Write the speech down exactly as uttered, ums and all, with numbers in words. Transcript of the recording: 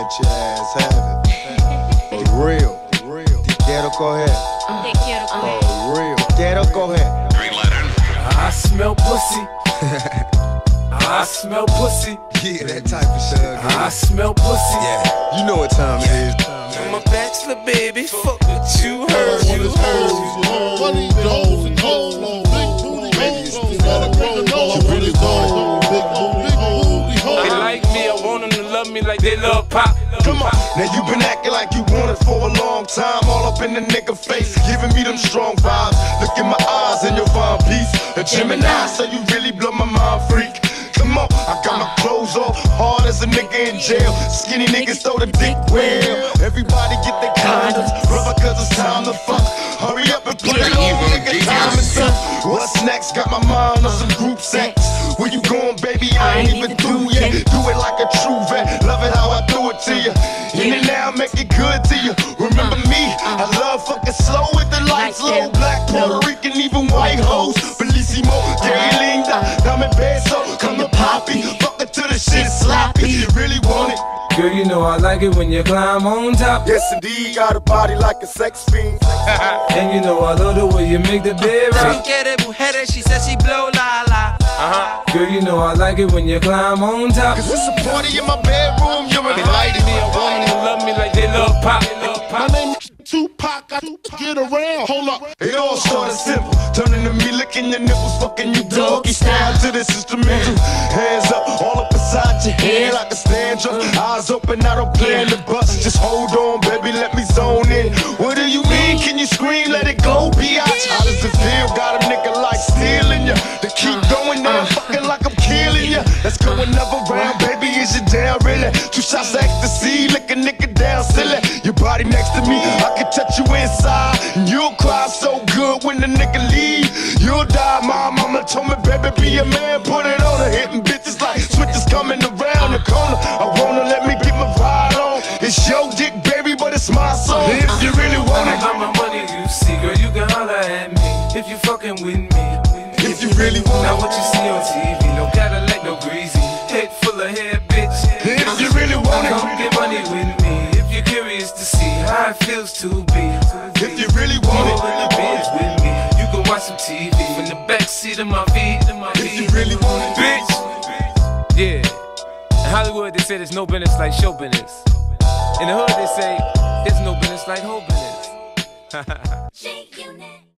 let your ass have it. For real. Te quiero coger. Te quiero coger. For real. Te quiero coger. Green letter. I smell pussy. I smell pussy. Yeah, that type of shit. I smell pussy. Yeah, you know what time it is. I'm a bachelor, baby. Fuck what you heard. You heard. Money goes and goes. Big booty hoes. You gotta grow. You really go. Big booty hoes. They like me. I want them to love me like they love pop. Come on, now you been acting like you want it for a long time. All up in the nigga face, giving me them strong vibes. Look in my eyes and you'll find peace. A Gemini, so you really blow my mind, freak. Come on, I got my clothes off, hard as a nigga in jail. Skinny niggas throw the dick well. Everybody get their condoms, rubber cause it's time to fuck. Hurry up and put it on, nigga, time is up. What's next? Got my mind on some group sex. Where you going, baby? I ain't even through yet. Do it like a true vet, love it how I do it to you. In and out, make it good to you. Remember me, I love fucking slow with the lights low. Black, Puerto Rican, even white hoes. Bellissimo, gay linda, dame beso. Come to Poppy, fuck it till the shit is sloppy. You really want it? Girl, you know I like it when you climb on top. Yes, indeed, got a body like a sex fiend. And you know I love the way you make the bed rock. She said she blow la la. Uh-huh. Girl, you know I like it when you climb on top. Cause it's a party in my bedroom, you're They like invited. me, I want them to love me like they love pop. My name is Tupac. I get around. Hold up. It all started simple, turning to me, licking your nipples, fucking you doggy style to this instrumental. Hands up, all up inside your head like a stand up. Eyes open, I don't plan to bust. Just hold on, baby, let me zone in. What do you mean? Can you scream? Let it go, biatch. How does it feel? Got a nigga like stealing ya. To keep going there, fucking like I'm killing ya. Let's go another round, baby. Is you down, really? Two shots of ecstasy, lick a nigga down, silly. Your body next to me, I can touch you inside, and you'll cry so good when the nigga leave. You'll die, my mama told me, baby, be a man, put it on her. Hitting bitches like switches coming around the corner. I wanna let me get my ride on. It's your dick, baby, but it's my song. If you really want I it, got my money, you see, girl, you can holler at me if you fucking with me. if you really want Now it, what you see on T V, no Cadillac, no greasy, head full of hair, bitch. if you really want it, Come get money with me if you're curious to see how it feels to be. if you really want Roll in it, the Benz with me, you can watch some T V in the backseat of my V. if you really want it, Bitch, yeah. In Hollywood they say there's no business like show business. In the hood they say there's no business like hoe business.